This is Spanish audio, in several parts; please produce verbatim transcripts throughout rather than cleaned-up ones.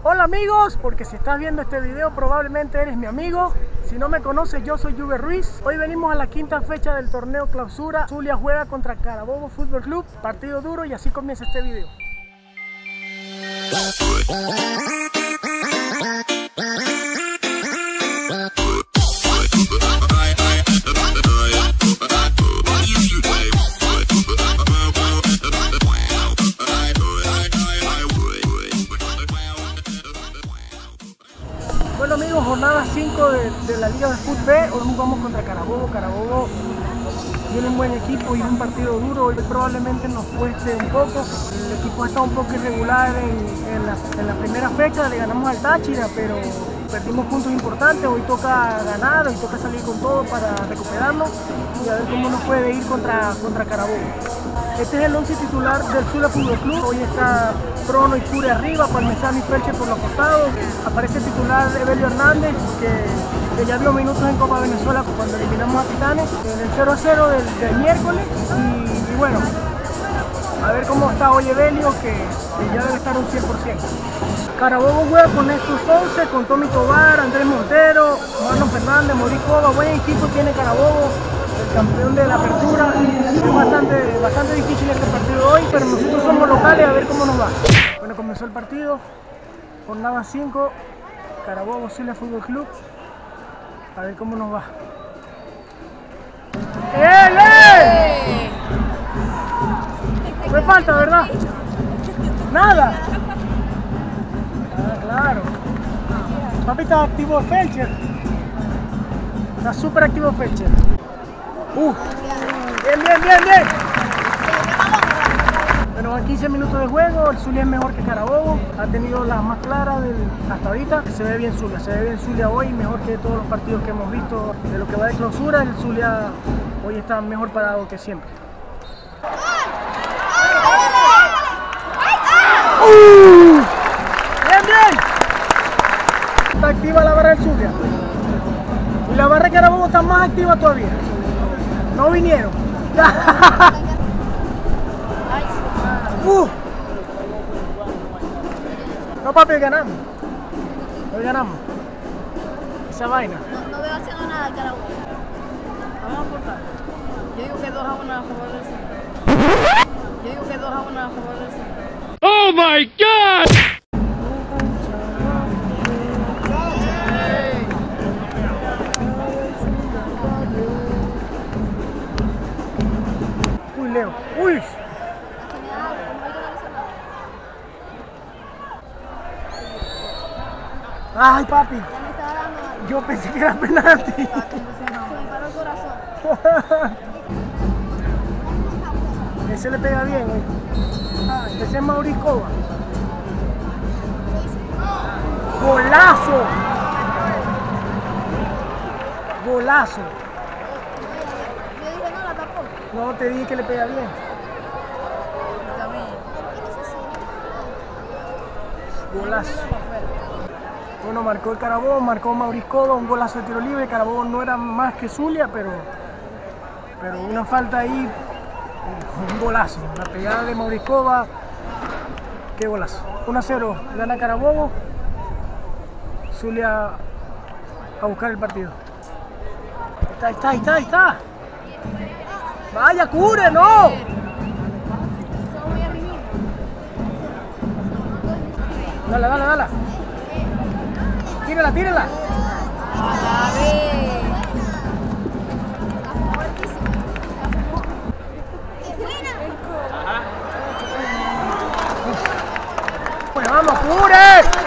Hola amigos, porque si estás viendo este video probablemente eres mi amigo. Si no me conoces, yo soy Juve Ruiz. Hoy venimos a la quinta fecha del torneo clausura. Zulia juega contra Carabobo Fútbol Club. Partido duro y así comienza este video. Bueno amigos, jornada cinco de, de la Liga de Fútbol B. Hoy jugamos contra Carabobo. Carabobo tiene un buen equipo y un partido duro. Hoy probablemente nos cueste un poco. El equipo está un poco irregular en, en, la, en la primera fecha. Le ganamos al Táchira, pero perdimos puntos importantes. Hoy toca ganar, hoy toca salir con todo para recuperarlo y a ver cómo nos puede ir contra, contra Carabobo. Este es el once titular del Zulia Fútbol Club. Hoy está Prono y Cure arriba, Parmesano y Felcher por los costados. Aparece el titular Evelio Hernández, que, que ya dio minutos en Copa Venezuela cuando eliminamos a Titanes, en el cero a cero del, del miércoles. Y, y bueno, a ver cómo está hoy Evelio, que, que ya debe estar un cien por ciento. Carabobo juega con estos once, con Tommy Tobar, Andrés Montero, Marlon Fernández, Moricova. Buen equipo tiene Carabobo, el campeón de la apertura. Es bastante, bastante difícil este partido de hoy, pero nosotros somos locales, a ver cómo nos va. Bueno, comenzó el partido, jornada cinco, Carabobo Zulia Fútbol Club. A ver cómo nos va. ¡Eh, eh! Fue falta, ¿verdad? Nada. Ah, claro. Papi, está activo Felcher. Está súper activo Felcher. Uh. Bien, bien, bien, bien. Bueno, van quince minutos de juego. El Zulia es mejor que Carabobo. Ha tenido las más claras del, hasta ahorita. Se ve bien Zulia. Se ve bien Zulia hoy, mejor que todos los partidos que hemos visto de lo que va de clausura. El Zulia hoy está mejor parado que siempre. Uh. Bien, bien. Está activa la barra del Zulia. Y la barra de Carabobo está más activa todavía. No vinieron. uh. No, papi, hoy ganamos. Hoy ganamos. Esa vaina. No, no veo haciendo nada, Carabobo. Vamos a aportar. Yo digo que dos a uno a favor del Zulia. Yo digo que dos a uno a favor del Zulia. Oh my God! Uy, Leo. Uy. Ay, papi. Yo pensé que era penalti. Se me paró el corazón. Ese le pega bien, ¿eh? Ese es Mauricova. ¡Golazo! ¡Golazo! Yo dije no, la tapó. No, te dije que le pega bien. Golazo. Bueno, marcó el Carabobo, marcó Mauricova, un golazo de tiro libre. Carabobo no era más que Zulia, pero, pero una falta ahí, un golazo. La pegada de Mauricova, qué golazo. uno a cero, gana Carabobo. Zulia a buscar el partido. Ahí está, ahí está, ahí está. Vaya, Cure, no. Dale, dale, dale. Tírala, tírala. Pues vamos, Cure.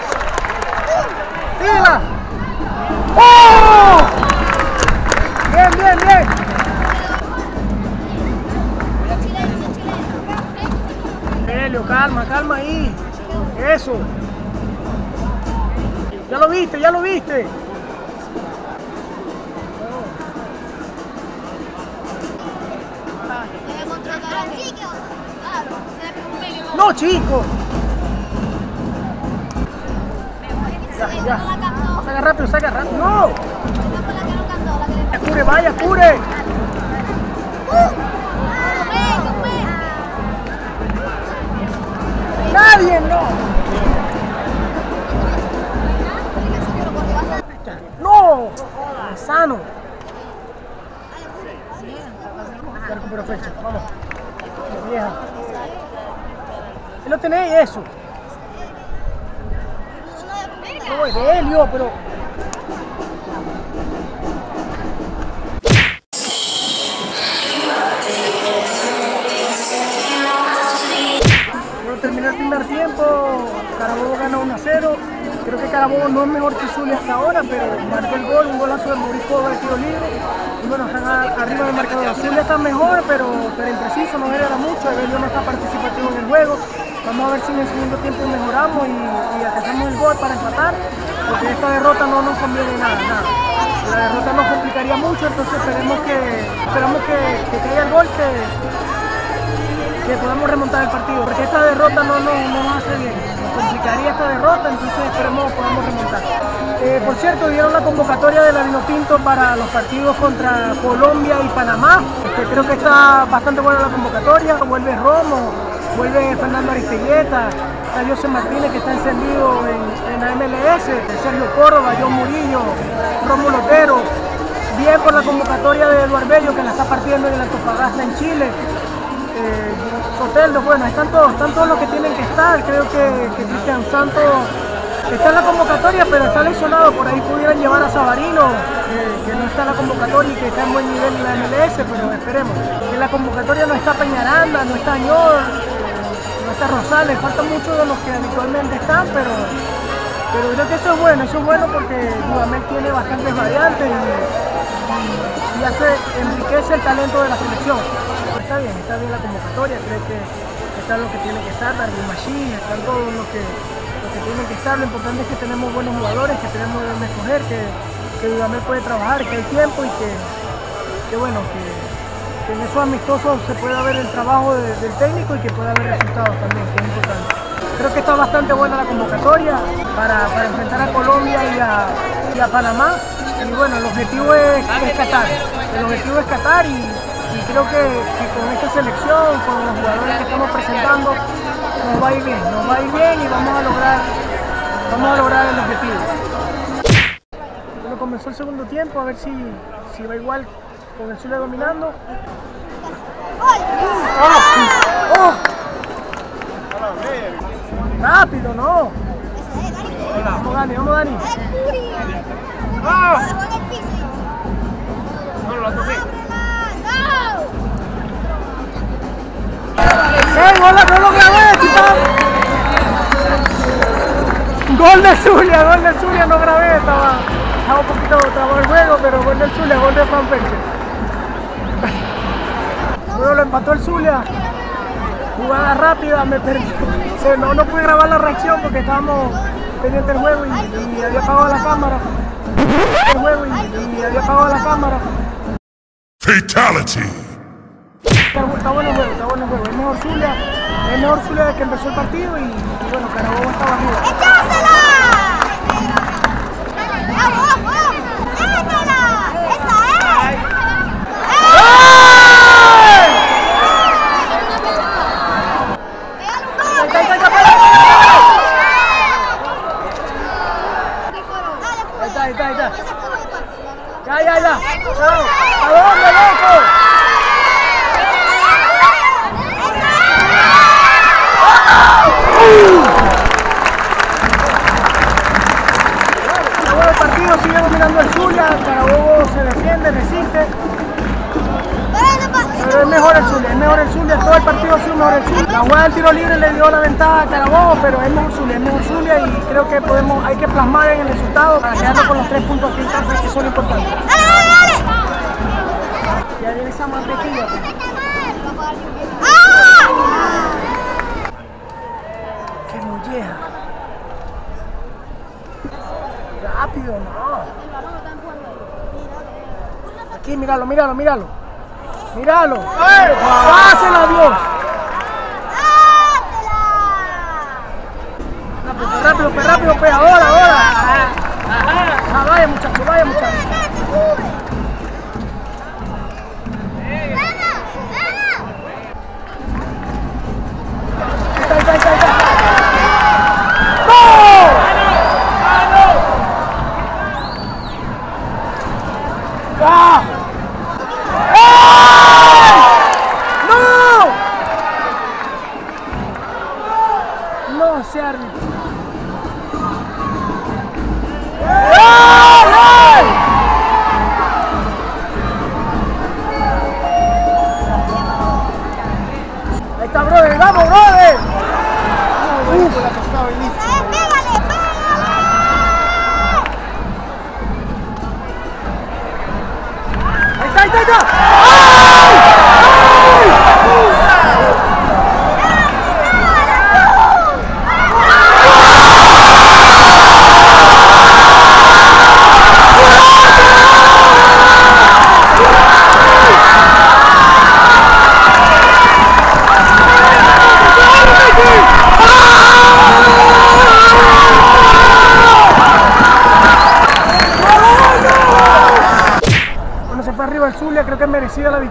Tírala. ¡Oh! Bien, bien, bien. Helio, calma, calma ahí. Eso. Ya lo viste, ya lo viste. No, chico. Ya, ya. Saca rápido, saca rápido. No. Cure, vaya, Cure. Nadie, no. mano. Ya recuperó fecha, vamos. La vieja. ¿Qué no tenéis eso? No, es de Helio, pero... Bueno, terminó el primer tiempo, Carabobo gana uno a cero. Creo que Carabobo no es mejor que Zulia hasta ahora, pero marcó el gol, un golazo de Morisco de tiro libre. Y bueno, están a, arriba del marcador. Zulia está mejor, pero, pero impreciso, no genera mucho. Evelio no está participativo en el juego. Vamos a ver si en el segundo tiempo mejoramos y, y alcanzamos el gol para empatar, porque esta derrota no nos conviene nada, nada. La derrota nos complicaría mucho, entonces esperemos que, esperamos que, que caiga el gol, que, que podamos remontar el partido, porque esta derrota no, no, no nos hace bien. Nos complicaría esta derrota, entonces esperemos que podamos remontar. Eh, por cierto, dieron la convocatoria de la Vinotinto para los partidos contra Colombia y Panamá. Este, creo que está bastante buena la convocatoria. Vuelve Romo, vuelve Fernando Aristeguieta, está José Martínez, que está encendido en, en la M L S, Sergio Córdoba, John Murillo, Rómulo Otero. Bien por la convocatoria de Eduardo Bello, que la está partiendo en el Antofagasta en Chile. Eh, Soteldo, bueno, están todos, están todos los que tienen que estar. Creo que, que Cristian Santos está en la convocatoria, pero está lesionado. Por ahí pudieran llevar a Sabarino, eh, que no está en la convocatoria y que está en buen nivel en la M L S, pero esperemos. En la convocatoria no está Peñaranda, no está Ñor, no está Rosales, faltan muchos de los que habitualmente están, pero, pero creo que eso es bueno, eso es bueno porque Dudamel tiene bastantes variantes y, y, y hace, enriquece el talento de la selección. Está bien, está bien la convocatoria, creo que están los que tienen que estar, Darwin Machine, están todos los que, los que tienen que estar. Lo importante es que tenemos buenos jugadores, que tenemos donde escoger, que, que Dudamel puede trabajar, que hay tiempo y que, que bueno, que, que en esos amistosos se pueda ver el trabajo de, del técnico y que pueda haber resultados también, que es importante. Creo que está bastante buena la convocatoria para, para enfrentar a Colombia y a, y a Panamá. Y bueno, el objetivo es, es Qatar, el objetivo es Qatar y Y creo que, que con esta selección, con los jugadores que estamos presentando, nos va a ir bien, nos va a ir bien y vamos a lograr, vamos a lograr el objetivo. Bueno, comenzó el segundo tiempo, a ver si, si va igual con el Zulia dominando. ¡Oh! ¡Oh! ¡Rápido, no! Vamos Dani, vamos Dani. ¡Eh, gol, no lo grabé, chica! Gol de Zulia, gol de Zulia, no grabé, estaba, estaba un poquito trabado el juego, pero gol del Zulia, gol de Fanferche. Bueno, lo empató el Zulia, jugada rápida, me perdí, o no, no pude grabar la reacción porque estábamos pendientes del juego y, y había apagado la cámara, el juego y, y había apagado la cámara. Fatality. Está, está bueno el juego, está bueno el juego. Es mejor Zulia, es mejor Zulia desde que empezó el partido y, y bueno, Carabobo estaba arriba. ¡Echásela! ¡Vamos, vamos! ¡Déjala! ¡Esa es! Ahí está, ahí está, ahí está. Ya, ya, ya. ¿A dónde, loco? Bueno, el partido sigue dominando el Zulia, Carabobo se defiende, resiste. Pero es mejor el Zulia, es mejor el Zulia, todo el partido ha sido mejor el Zulia. La jugada del tiro libre le dio la ventaja a Carabobo, pero es mejor Zulia, es mejor Zulia y creo que podemos, hay que plasmar en el resultado para quedarnos con los tres puntos aquí en casa que son importantes. Ya viene esa mantequilla. ¡Qué molleja! Rápido, no. Aquí, míralo, míralo, míralo. Míralo. ¡Pásela, Dios! Rápido, rápido, pues, rápido, pues, ahora, ahora. Ah, vaya, muchacho, vaya, muchacho. Ahí está, ahí está, ahí está. ¡Gol!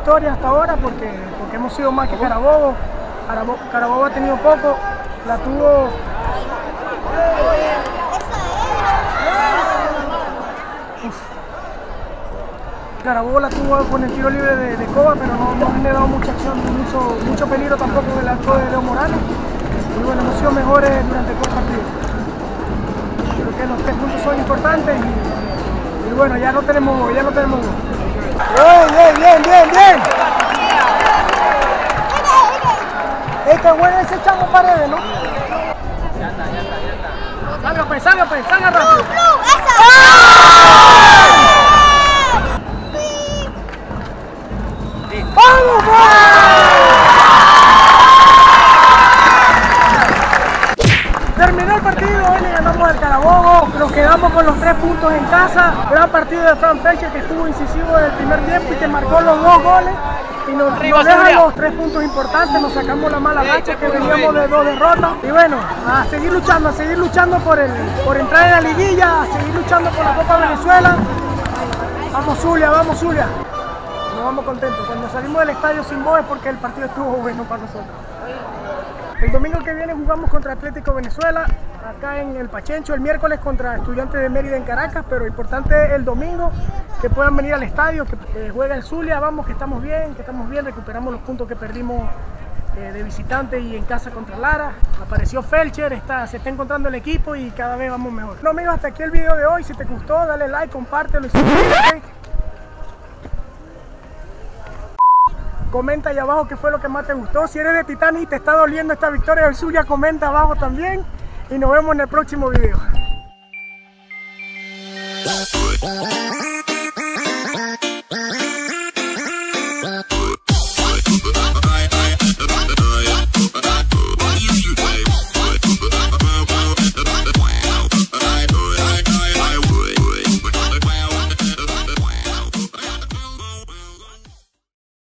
victorias hasta ahora porque, porque hemos sido más que Carabobo. Carabobo, Carabobo ha tenido poco, la tuvo... Uf. Carabobo la tuvo con el tiro libre de, de Coba, pero no, no ha generado mucha acción, mucho, mucho peligro tampoco en el arco de Leo Morales. Y bueno, hemos sido mejores durante todo el partido. Creo que los tres puntos son importantes y, y bueno, ya no tenemos gol, ya no tenemos gol. Bien, bien, bien, bien, bien. Es que bueno ese chamo Paredes, ¿no? Ya está, ya está, ya está. Salga pues, salga pues, salga rápido. Blue, blue, esa. ¡Vamos, terminó el partido, hoy le ganamos al Carabobo, nos quedamos con los tres puntos en casa. Gran partido de Fran Felcher que estuvo incisivo desde el primer tiempo y que marcó los dos goles. Y nos, nos dejan los tres puntos importantes, nos sacamos la mala racha que veníamos de dos derrotas. Y bueno, a seguir luchando, a seguir luchando por, el, por entrar en la liguilla, a seguir luchando por la Copa Venezuela. Vamos Zulia, vamos Zulia. Nos vamos contentos. Cuando salimos del estadio sin voz es porque el partido estuvo bueno para nosotros. El domingo que viene jugamos contra Atlético Venezuela, acá en el Pachencho, el miércoles contra Estudiantes de Mérida en Caracas, pero importante el domingo que puedan venir al estadio, que eh, juega el Zulia, vamos, que estamos bien, que estamos bien, recuperamos los puntos que perdimos eh, de visitante y en casa contra Lara. Apareció Felcher, está, se está encontrando el equipo y cada vez vamos mejor. No amigos, hasta aquí el video de hoy. Si te gustó, dale like, compártelo y suscríbete. Comenta ahí abajo qué fue lo que más te gustó. Si eres de Titán y te está doliendo esta victoria del Zulia, comenta abajo también. Y nos vemos en el próximo video.